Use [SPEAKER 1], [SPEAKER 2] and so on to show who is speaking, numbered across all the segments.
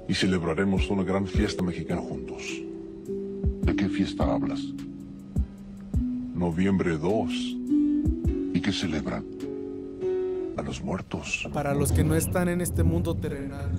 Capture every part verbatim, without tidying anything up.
[SPEAKER 1] y celebraremos una gran fiesta mexicana juntos.
[SPEAKER 2] ¿De qué fiesta hablas?
[SPEAKER 1] Noviembre dos.
[SPEAKER 2] ¿Y qué celebran?
[SPEAKER 1] A los muertos.
[SPEAKER 3] Para los que no están en este mundo terrenal.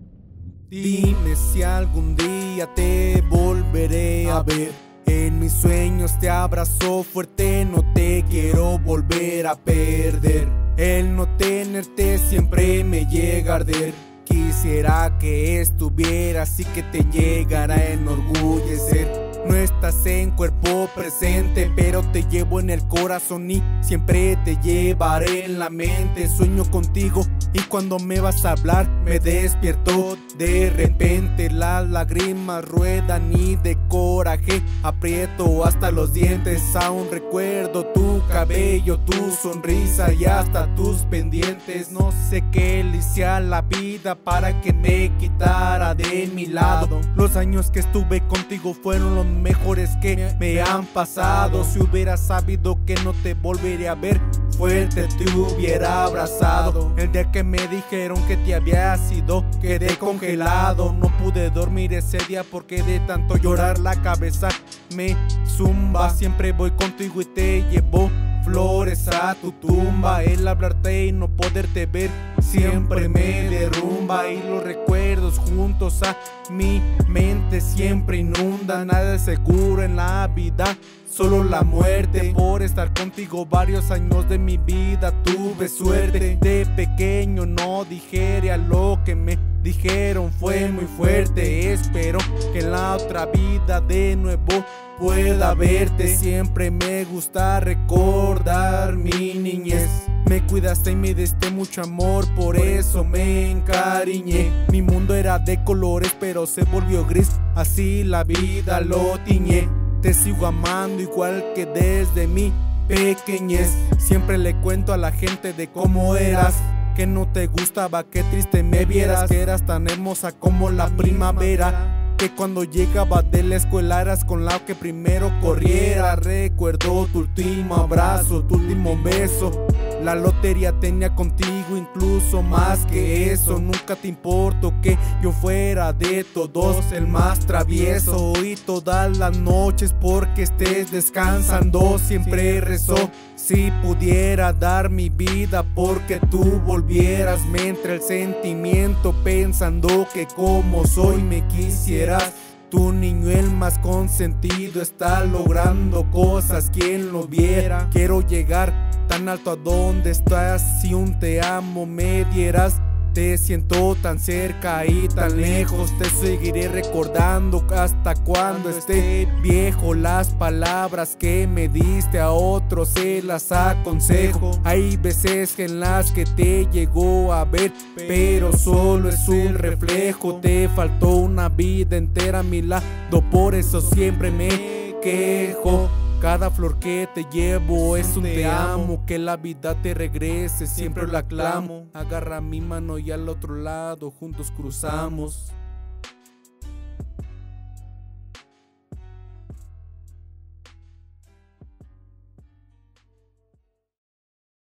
[SPEAKER 3] Dime si algún día te volveré a ver. En mis sueños te abrazo fuerte, no te quiero volver a perder. El no tenerte siempre me llega a arder. Quisiera que estuvieras y que te llegara a enorgullecer. No estás en cuerpo presente, pero te llevo en el corazón y siempre te llevaré en la mente. Sueño contigo y cuando me vas a hablar me despierto. De repente las lágrimas ruedan y de coraje aprieto hasta los dientes. Aún recuerdo tu cabello, tu sonrisa y hasta tus pendientes. No sé qué le hice a la vida para que me quitara de mi lado. Los años que estuve contigo fueron los mejores que me han pasado. Si hubiera sabido que no te volvería a ver, fuerte te hubiera abrazado. El día que me dijeron que te habías ido, quedé congelado. No pude dormir ese día porque de tanto llorar la cabeza me zumba. Siempre voy contigo y te llevo flores a tu tumba. El hablarte y no poderte ver siempre me derrumba. Y los recuerdos juntos a mi mente siempre inundan. Nada es seguro en la vida, solo la muerte. Por estar contigo varios años de mi vida tuve suerte. De pequeño no dijera lo que me dijeron, fue muy fuerte. Espero que en la otra vida de nuevo pueda verte. Siempre me gusta recordar mi niñez. Me cuidaste y me diste mucho amor, por eso me encariñé. Mi mundo era de colores pero se volvió gris, así la vida lo tiñé. Te sigo amando igual que desde mi pequeñez. Siempre le cuento a la gente de cómo eras, que no te gustaba, que triste me vieras, que eras tan hermosa como la primavera, que cuando llegaba de la escuela eras con la que primero corriera. Recuerdo tu último abrazo, tu último beso. La lotería tenía contigo incluso más que eso. Nunca te importó que yo fuera de todos el más travieso. Y todas las noches porque estés descansando siempre rezo. Si pudiera dar mi vida porque tú volvieras, me entra el sentimiento pensando que como soy me quisieras. Tu niño el más consentido está logrando cosas, quien lo viera. Quiero llegar tan alto a donde estás, si un te amo me dieras. Te siento tan cerca y tan lejos, te seguiré recordando hasta cuando esté viejo. Las palabras que me diste a otros se las aconsejo. Hay veces en las que te llegó a ver, pero solo es un reflejo. Te faltó una vida entera a mi lado, por eso siempre me quejo. Cada flor que te llevo es un te amo, que la vida te regrese, siempre la clamo. Agarra mi mano y al otro lado juntos cruzamos.